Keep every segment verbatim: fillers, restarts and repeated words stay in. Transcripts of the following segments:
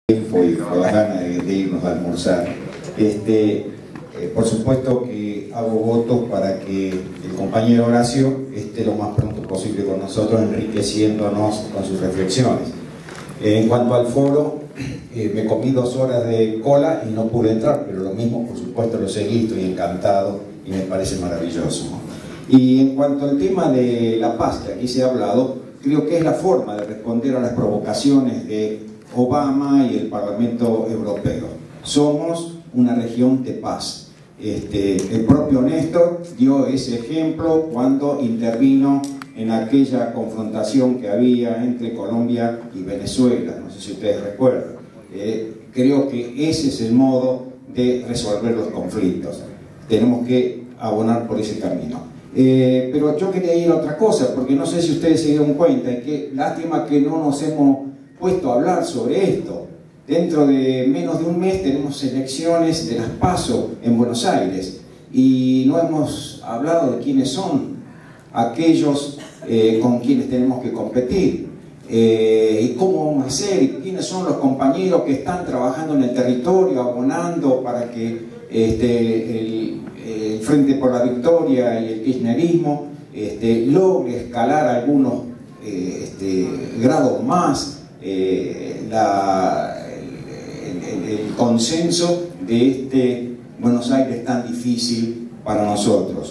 tiempo y con las ganas de, de irnos a almorzar. Este, eh, por supuesto que hago votos para que el compañero Horacio esté lo más pronto posible con nosotros, enriqueciéndonos con sus reflexiones. Eh, en cuanto al foro, eh, me comí dos horas de cola y no pude entrar, pero lo mismo, por supuesto, lo seguí, estoy encantado y me parece maravilloso. Y en cuanto al tema de la paz, que aquí se ha hablado, creo que es la forma de responder a las provocaciones de Obama y el Parlamento Europeo. Somos una región de paz. Este, el propio Néstor dio ese ejemplo cuando intervino en aquella confrontación que había entre Colombia y Venezuela. No sé si ustedes recuerdan. Eh, creo que ese es el modo de resolver los conflictos. Tenemos que abonar por ese camino. Eh, pero yo quería ir a otra cosa, porque no sé si ustedes se dieron cuenta, y qué lástima que no nos hemos puesto a hablar sobre esto. Dentro de menos de un mes tenemos elecciones de las PASO en Buenos Aires y no hemos hablado de quiénes son aquellos eh, con quienes tenemos que competir, eh, y cómo vamos a hacer, y quiénes son los compañeros que están trabajando en el territorio, abonando para que este, el, el Frente por la Victoria y el kirchnerismo este, logre escalar algunos eh, este, grados más Eh, la, el, el, el consenso de este Buenos Aires tan difícil para nosotros.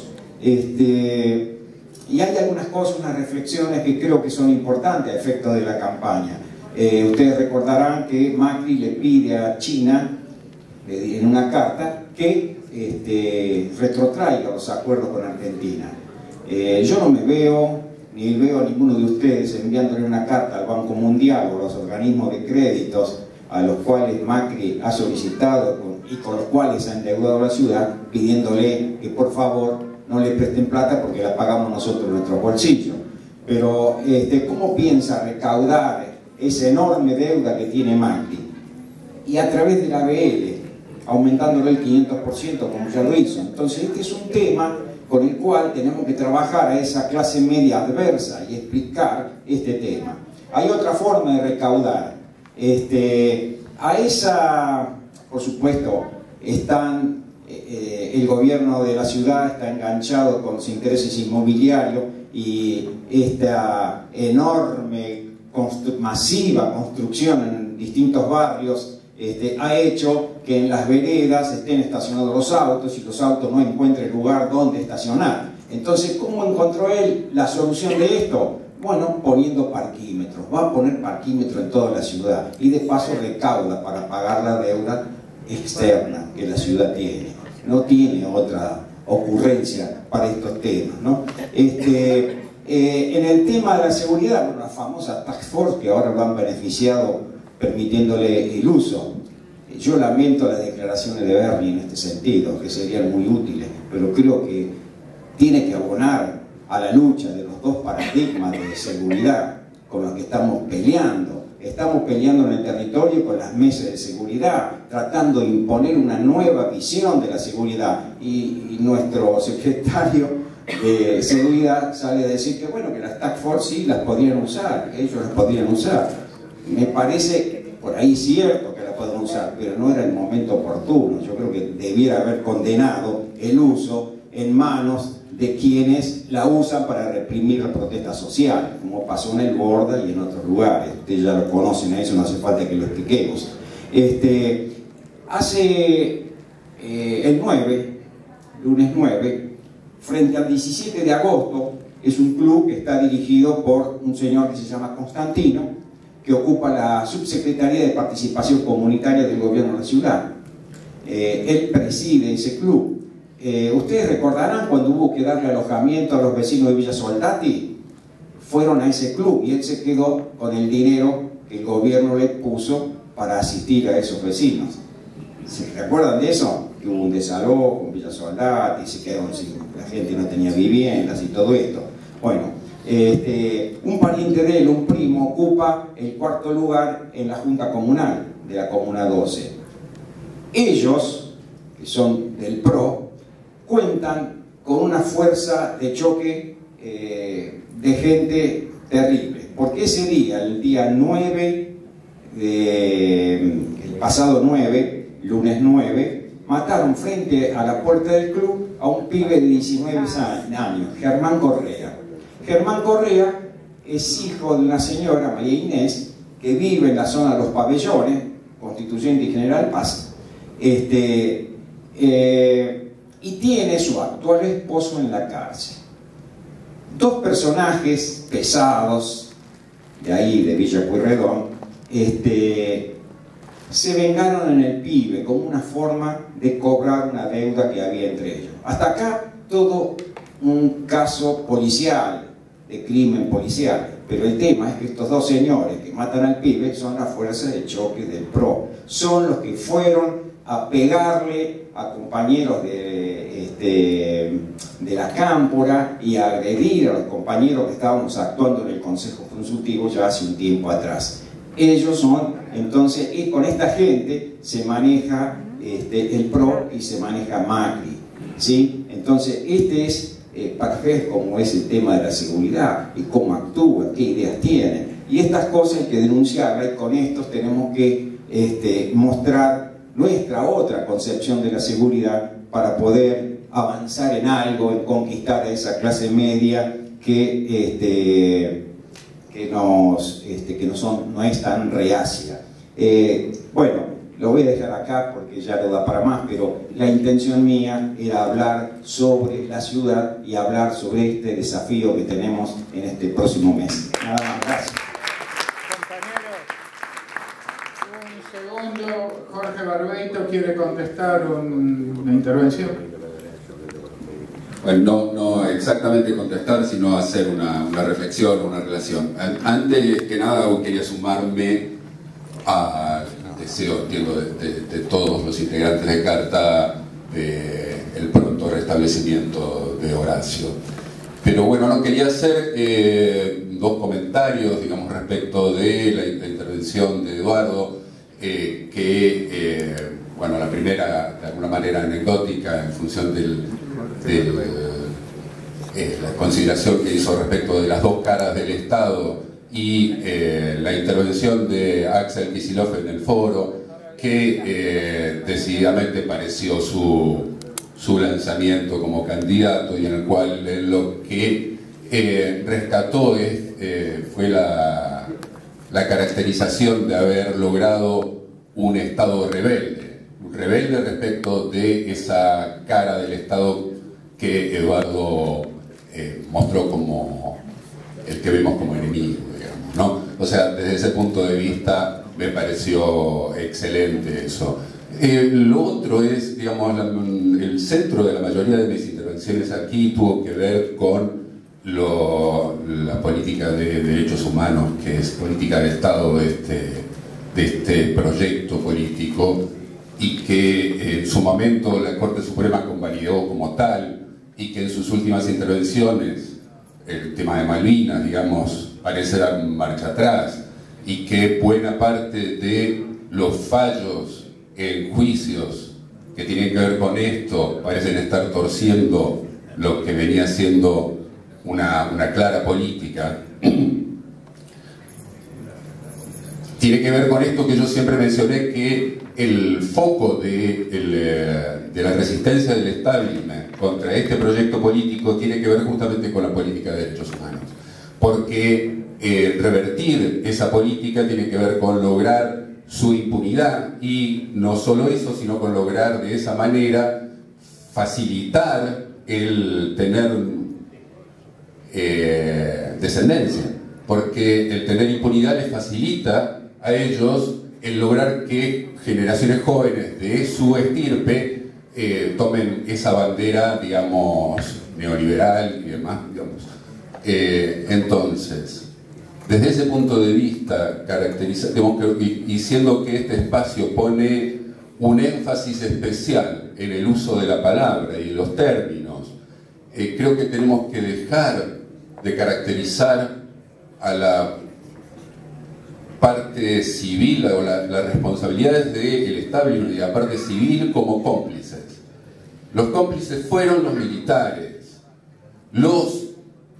Este, y hay algunas cosas, unas reflexiones que creo que son importantes a efecto de la campaña. Eh, ustedes recordarán que Macri le pide a China, eh, en una carta, que este, retrotraiga los acuerdos con Argentina. Eh, yo no me veo ni veo a ninguno de ustedes enviándole una carta al Banco Mundial o a los organismos de créditos a los cuales Macri ha solicitado con, y con los cuales ha endeudado a la ciudad, pidiéndole que por favor no le presten plata porque la pagamos nosotros en nuestro bolsillo. Pero este, ¿cómo piensa recaudar esa enorme deuda que tiene Macri? Y a través de la A B L, aumentándole el quinientos por ciento como ya lo hizo. Entonces este es un tema con el cual tenemos que trabajar a esa clase media adversa y explicar este tema. Hay otra forma de recaudar. Este, a esa, por supuesto, están, eh, el gobierno de la ciudad está enganchado con los intereses inmobiliarios y esta enorme, constru masiva construcción en distintos barrios Este, ha hecho que en las veredas estén estacionados los autos y los autos no encuentren lugar donde estacionar. Entonces, ¿cómo encontró él la solución de esto? Bueno, poniendo parquímetros. Va a poner parquímetros en toda la ciudad y de paso recauda para pagar la deuda externa que la ciudad tiene. No tiene otra ocurrencia para estos temas, ¿no? Este, eh, en el tema de la seguridad, bueno, la famosa Task Force que ahora lo han beneficiado permitiéndole el uso. Yo lamento las declaraciones de Bernie en este sentido, que serían muy útiles, pero creo que tiene que abonar a la lucha de los dos paradigmas de seguridad con los que estamos peleando. Estamos peleando en el territorio con las mesas de seguridad, tratando de imponer una nueva visión de la seguridad. Y, y nuestro secretario de seguridad sale a decir que bueno, que las Task Force sí las podrían usar, ellos las podrían usar. Me parece por ahí cierto que la pueden usar, pero no era el momento oportuno. Yo creo que debiera haber condenado el uso en manos de quienes la usan para reprimir la protesta social, como pasó en el Borda y en otros lugares. Ustedes ya lo conocen a eso, no hace falta que lo expliquemos. Este, hace eh, el nueve, lunes nueve, frente al diecisiete de agosto, es un club que está dirigido por un señor que se llama Constantino, que ocupa la subsecretaría de participación comunitaria del gobierno de la ciudad. Eh, él preside ese club. Eh, ustedes recordarán cuando hubo que darle alojamiento a los vecinos de Villa Soldati, fueron a ese club y él se quedó con el dinero que el gobierno le puso para asistir a esos vecinos. ¿Se recuerdan de eso? Que hubo un desalojo en Villa Soldati, se quedaron sin, la gente no tenía viviendas y todo esto. Bueno, Este, un pariente de él, un primo, ocupa el cuarto lugar en la Junta Comunal de la Comuna doce. Ellos, que son del P R O, cuentan con una fuerza de choque eh, de gente terrible, porque ese día, el día nueve de, el pasado nueve, lunes nueve, mataron frente a la puerta del club a un pibe de diecinueve años, Germán Correa. Germán Correa es hijo de una señora, María Inés, que vive en la zona de los Pabellones, Constituyente y General Paz, este, eh, y tiene su actual esposo en la cárcel. Dos personajes pesados, de ahí, de Villa Pueyrredón, este, se vengaron en el pibe como una forma de cobrar una deuda que había entre ellos. Hasta acá todo un caso policial, de crimen policial, pero el tema es que estos dos señores que matan al pibe son las fuerzas de choque del P R O, son los que fueron a pegarle a compañeros de, este, de la Cámpora y a agredir a los compañeros que estábamos actuando en el Consejo Consultivo ya hace un tiempo atrás. Ellos son, entonces, y con esta gente se maneja este, el P R O y se maneja Macri, ¿sí? Entonces, este es Eh, para ver cómo es el tema de la seguridad y cómo actúa, qué ideas tiene. Y estas cosas hay que denunciarlas, y con estos tenemos que este, mostrar nuestra otra concepción de la seguridad para poder avanzar en algo, en conquistar a esa clase media que, este, que, nos, este, que no, son, no es tan reacia. Eh, bueno, lo voy a dejar acá porque ya no da para más, pero la intención mía era hablar sobre la ciudad y hablar sobre este desafío que tenemos en este próximo mes. Nada más, gracias. Compañero, un segundo, Jorge Barbeito quiere contestar un, una intervención. Bueno, no, no exactamente contestar, sino hacer una, una reflexión, una relación. Antes que nada quería sumarme a deseo, entiendo, de, de, de todos los integrantes de Carta de el pronto restablecimiento de Horacio. Pero bueno, no quería hacer eh, dos comentarios, digamos, respecto de la, la intervención de Eduardo, eh, que, eh, bueno, la primera, de alguna manera anecdótica, en función del, del eh, la consideración que hizo respecto de las dos caras del Estado, y eh, la intervención de Axel Kicillof en el foro, que eh, decididamente pareció su, su lanzamiento como candidato, y en el cual eh, lo que eh, rescató es, eh, fue la, la caracterización de haber logrado un Estado rebelde, un rebelde respecto de esa cara del Estado que Eduardo eh, mostró como el que vemos como enemigo. ¿No? O sea, desde ese punto de vista me pareció excelente eso. Eh, lo otro es, digamos, la, el centro de la mayoría de mis intervenciones aquí tuvo que ver con lo, la política de derechos humanos, que es política de Estado de este, de este proyecto político, y que en su momento la Corte Suprema convalidó como tal, y que en sus últimas intervenciones el tema de Malvinas, digamos, parece dar marcha atrás, y que buena parte de los fallos en juicios que tienen que ver con esto parecen estar torciendo lo que venía siendo una, una clara política. Tiene que ver con esto que yo siempre mencioné, que el foco de, el, de la resistencia del establishment contra este proyecto político tiene que ver justamente con la política de derechos humanos. Porque eh, revertir esa política tiene que ver con lograr su impunidad, y no solo eso, sino con lograr de esa manera facilitar el tener eh, descendencia, porque el tener impunidad les facilita a ellos el lograr que generaciones jóvenes de su estirpe eh, tomen esa bandera, digamos, neoliberal y demás, digamos. Eh, entonces, desde ese punto de vista, caracteriza, digamos, que, y, y siendo que este espacio pone un énfasis especial en el uso de la palabra y los términos, eh, creo que tenemos que dejar de caracterizar a la parte civil o la, las responsabilidades del establishment y la parte civil como cómplices. Los cómplices fueron los militares, los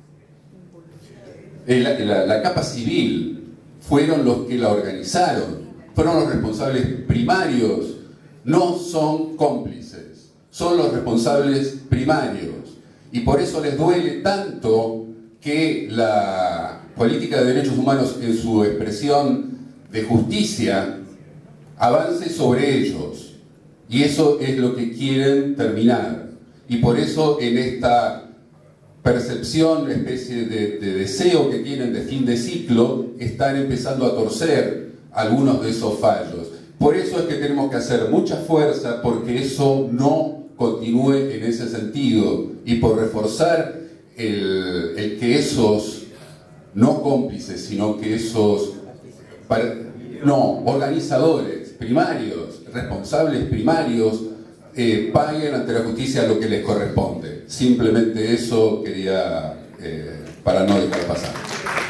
La, la, la capa civil fueron los que la organizaron, fueron los responsables primarios, no son cómplices, son los responsables primarios. Y por eso les duele tanto que la política de derechos humanos en su expresión de justicia avance sobre ellos. Y eso es lo que quieren terminar. Y por eso en esta percepción, una especie de, de deseo que tienen de fin de ciclo, están empezando a torcer algunos de esos fallos. Por eso es que tenemos que hacer mucha fuerza porque eso no continúe en ese sentido, y por reforzar el, el que esos no cómplices, sino que esos no organizadores primarios, responsables primarios, eh, paguen ante la justicia lo que les corresponde. Simplemente eso quería, eh, para no dejar pasar.